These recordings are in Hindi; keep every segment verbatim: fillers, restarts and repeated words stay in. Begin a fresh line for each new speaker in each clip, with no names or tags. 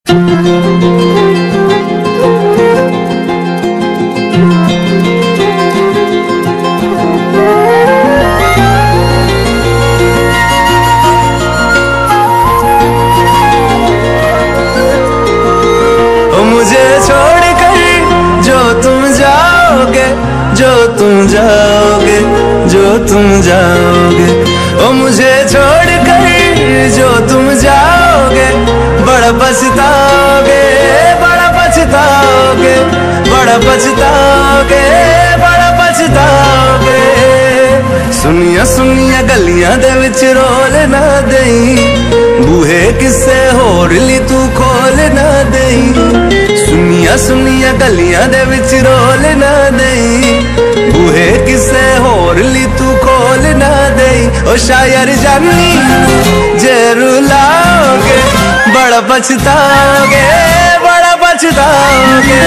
जो तुम जाओगे, जो तुम जाओगे, ओ मुझे छोड़ कर जो तुम जाओगे, बड़ा पछताओगे, बड़ा पछताओगे, बड़ा पछताओगे, बड़ा पछताओगे। सुनिया सुनिया गलियां दे विच रोल ना देई, बूहे किसे होर ली तू खोल ना देई। सुनिया सुनिया गलियां दे विच रोल ना देई, बूहे किसे होर ली तू खोल ना देई। ओ शायर जानी जे रुलाओगे, बड़ा पछताओगे, बड़ा पछताओगे।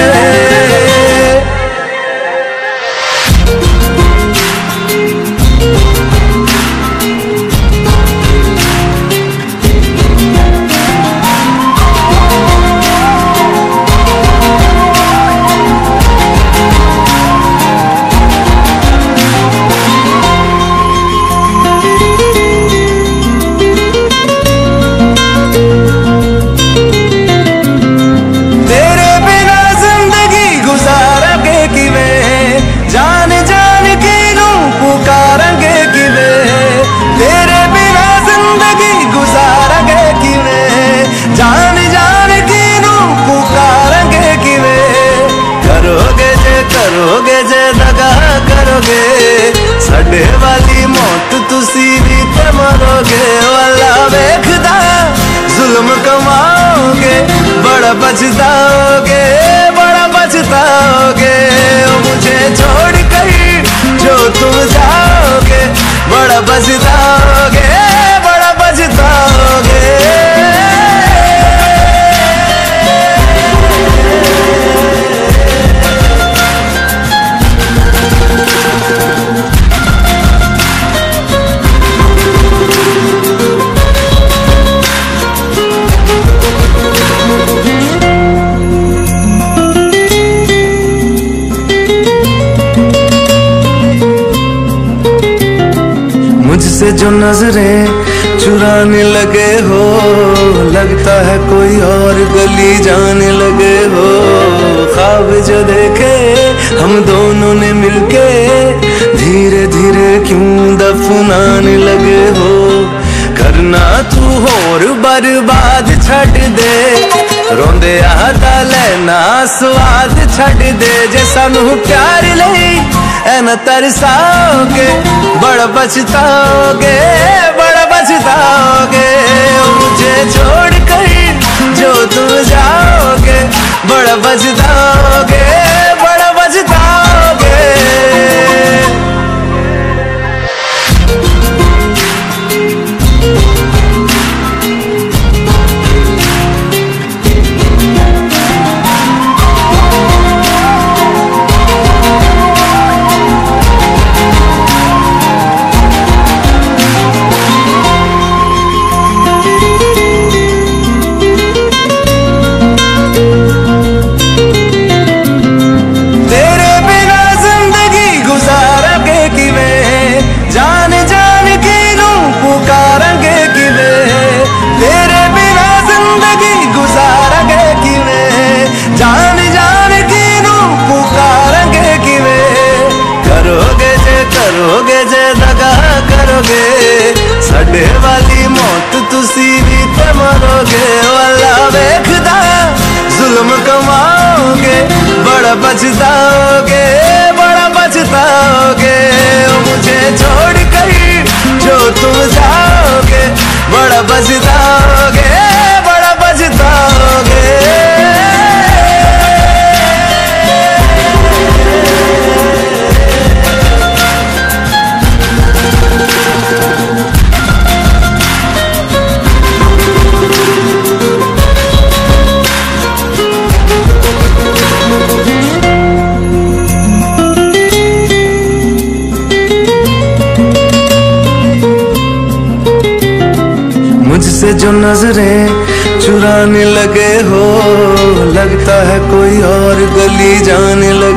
करोगे जे दगा करोगे, साडे वाली मौत तुसी भी ते मरोगे। वाला वेखदा जुल्म कमाओगे, बड़ा पछताओगे, बड़ा पछताओगे। मुझे छोड़ कर जो तुम जाओगे, बड़ा पछताओगे, बड़ा पछताओगे। मुझसे जो नजरें चुराने लगे हो, लगता है कोई और गली जाने लगे हो। ख्वाब जो देखे हम दोनों ने मिलके, धीरे धीरे क्यों दफनाने लगे हो। करना तू होर बर्बाद छड़ दे, रोंदे आदा लेना स्वाद छड़ दे। जे सानू प्यार लई एना तरसाओगे, बड़ा पछताओगे, बड़ा पछताओगे। मुझे छोड़ कर जो तुम जाओगे, बड़ा पछताओगे, बड़ा पछताओगे। करोगे जे दगा करोगे, साडे वाली मौत तुसी भी ते मरोगे। वाला वेखदा जुल्म कमाओगे, बड़ा पछताओगे, बड़ा पछताओगे। मुझे छोड़ कर जो तुम जाओगे, बड़ा पछताओगे, बड़ा पछताओगे। मुझसे जो नजरें चुराने लगे हो, लगता है कोई और गली जाने लगे।